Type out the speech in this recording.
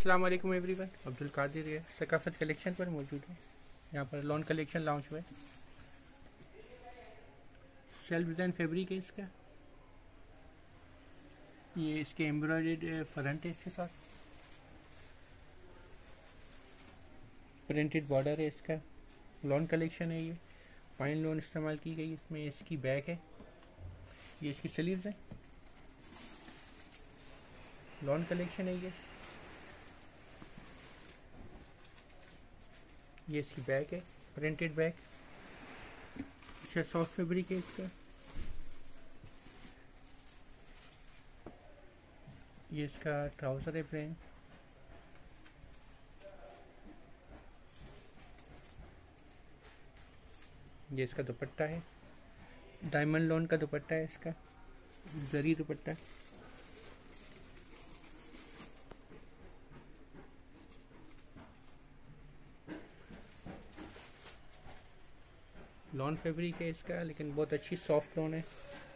अस्सलाम वालेकुम एवरीवन, अब्दुल कादिर है सकाफत कलेक्शन पर मौजूद है। यहाँ पर लॉन कलेक्शन लॉन्च हुआ है। सेल्फ डिज़ाइन फैब्रिक है इसका। ये इसके एम्ब्रॉयडर्ड फ्रंट है, इसके साथ प्रिंटेड बॉर्डर है इसका। लॉन कलेक्शन है ये, फाइन लॉन इस्तेमाल की गई। इसमें इसकी बैक है, ये इसकी स्लीव्स है। लॉन कलेक्शन है ये इसकी बैक है, प्रिंटेड बैक। अच्छा सॉफ्ट फैब्रिक है इसका। ये इसका ट्राउज़र है प्लेन। ये इसका दुपट्टा है, डायमंड लॉन का दुपट्टा है इसका, जरी दुपट्टा। लॉन फैब्रिक है इसका, लेकिन बहुत अच्छी सॉफ्ट लॉन है।